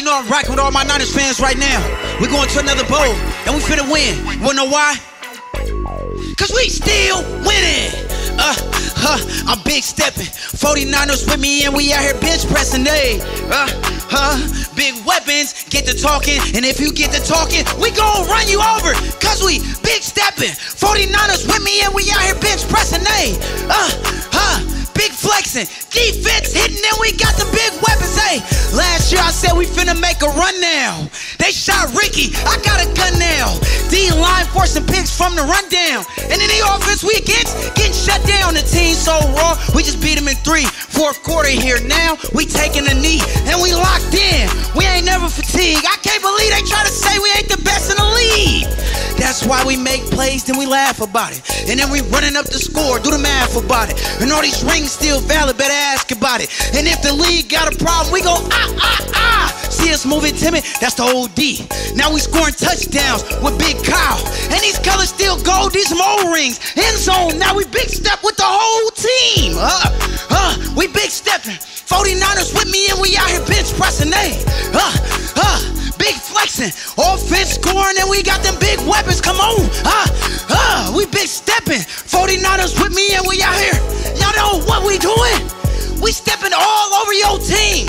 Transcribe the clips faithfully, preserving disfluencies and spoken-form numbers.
you know I'm rocking with all my Niners fans right now. We're going to another bowl, and we finna win. You wanna know why? Cause we still winning. Uh, huh, I'm big stepping. forty-niners with me, and we out here bench pressing. Hey, uh, huh, big weapons. Get to talking, and if you get to talking, we gon' run you over. Cause we big stepping. forty-niners with me, and we out here bench pressing. Hey, uh, huh. Big flexing, defense hitting, and we got the big weapons. Hey, last year I said we finna make a run now. They shot Ricky, I got a gun now. D-line forcing picks from the rundown. And in the offense we against, getting shut down. The team so raw, we just beat them in three. Fourth quarter here now, we taking a knee. And we locked in, we ain't never fatigued. I can't believe they try to say we ain't the best in the league. That's why we make plays, then we laugh about it. And then we running up the score, do the math about it. And all these rings still valid, better ask about it. And if the league got a problem, we go ah, ah, ah. See us moving timid, that's the O D. Now we scoring touchdowns with Big Kyle. And these colors still gold, these some old rings. End zone, now we big step with the whole team. Uh, uh, we big stepping. forty-niners with me, and we out here bench pressing. Hey, uh, uh. Big flexing, offense scoring, and we got them big weapons. Come on, ah, ah, we big stepping. forty-niners with me, and we out here. Y'all know what we doing? We stepping all over your team.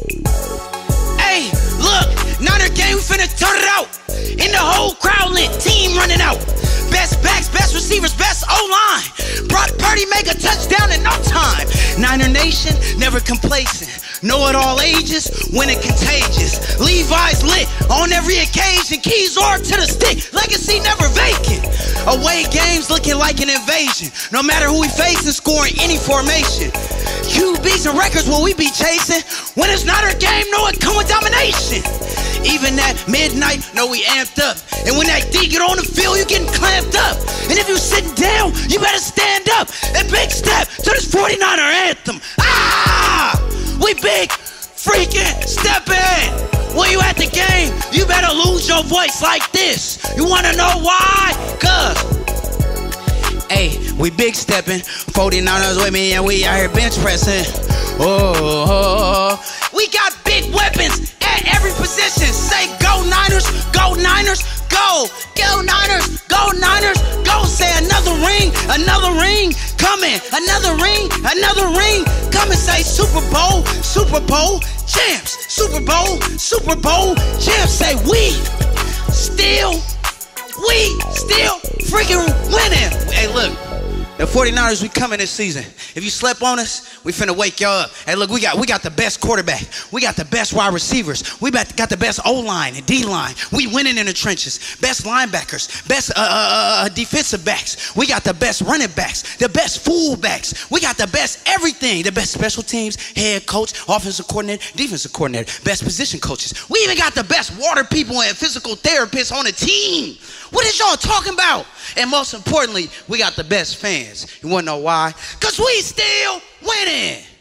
Hey, look, Niner game, we finna turn it out. In the whole crowd lit, team running out. Best backs, best receivers, best O-line. Brock Purdy make a touchdown in no time. Niner Nation, never complacent. Know it all ages, winning contagious. Levi's lit on every occasion. Keys are to the stick, legacy never vacant. Away games looking like an invasion. No matter who we facing, scoring any formation. Q Bs and records will we be chasing. When it's not our game, know it come with domination. Even at midnight, know we amped up. And when that D get on the field, you getting clamped up. And if you sitting down, you better stand up. And big step to this forty-niner anthem. Ah! We big freaking steppin'. When you at the game, you better lose your voice like this. You wanna know why? Cause, hey, we big steppin'. forty-niners with me, and we out here bench pressing. Oh, we got big weapons at every position. Say go Niners, go Niners, go. Go Niners, go Niners, go. Say another ring, another ring coming. Another ring, another ring coming. Say Super Bowl, Super Bowl champs. Super Bowl, Super Bowl champs. Say we still, we still freaking winning. Hey, look. The forty-niners, we coming this season. If you slept on us, we finna wake y'all up. Hey, look, we got we got the best quarterback. We got the best wide receivers. We got the best O-line and D-line. We winning in the trenches. Best linebackers. Best uh, uh, uh, defensive backs. We got the best running backs. The best fullbacks. We got the best everything. The best special teams, head coach, offensive coordinator, defensive coordinator, best position coaches. We even got the best water people and physical therapists on the team. What is y'all talking about? And most importantly, we got the best fans. You wanna know why? Cause we still winning.